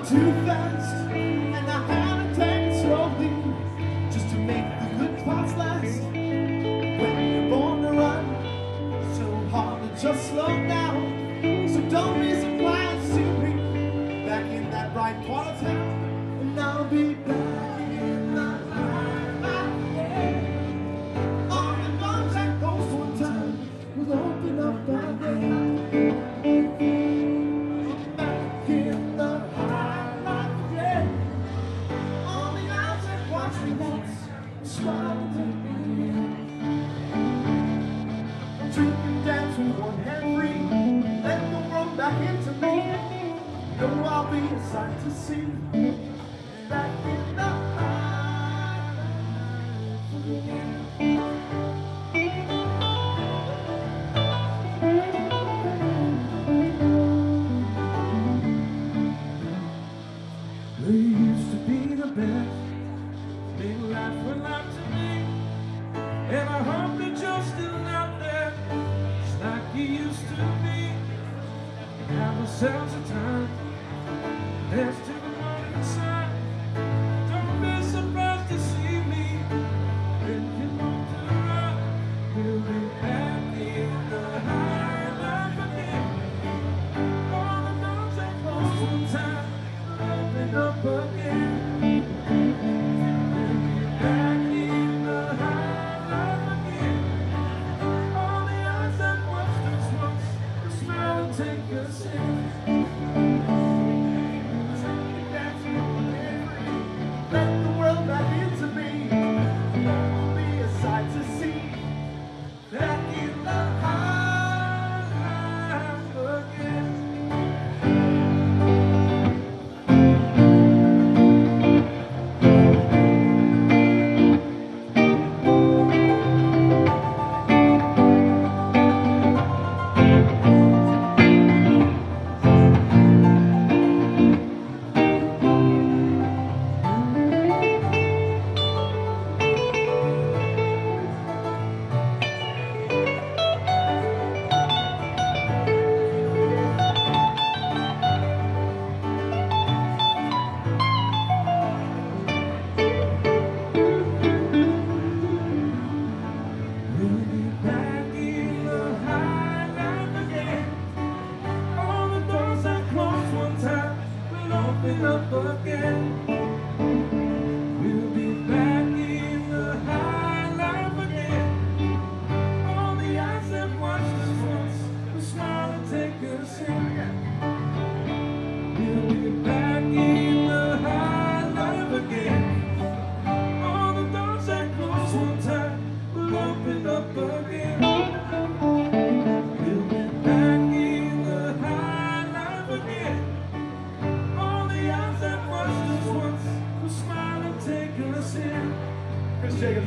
too fast, and I had to take it slowly just to make the good parts last. When you're born to run, it's so hard to just slow down. So don't be surprised to see me back in that bright part of town, and I'll be back in the limelight. On the doors that closed one time will open up again. Drinking dance with one hand free, let the world back into me. Know I'll be a sight to see. Back in the light again. We used to be the best. Big life went out to me, and I hope that you're still out there, just like you used to be. Have ourselves a time, dance to the morning sun. Don't be surprised to see me when you want to run. We'll be back in the high life again. All the doors that closed one time open up again. Take a sip. Let the world back into me. It'll be a sight to see. Back in the high life again. Open up again. We'll be back in the high life again. All the eyes that watched us once will smile and take a sip. We'll be back in the high life again. All the doors that closed one time will open up again. We'll be back in the high life again. Smile and take a sip. Chris Jacobs,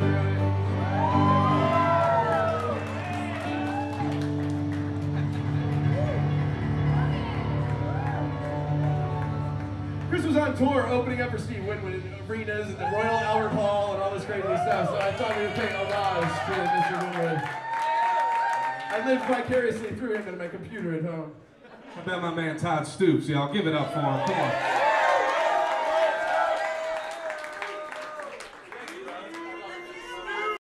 Chris was on tour opening up for Steve Winwood in arenas and the Royal Albert Hall and all this crazy stuff, so I thought we would pay homage to Mr. Winwood. I lived vicariously through him in my computer at home. How about my man Todd Stoops, y'all? Give it up for him. Come on.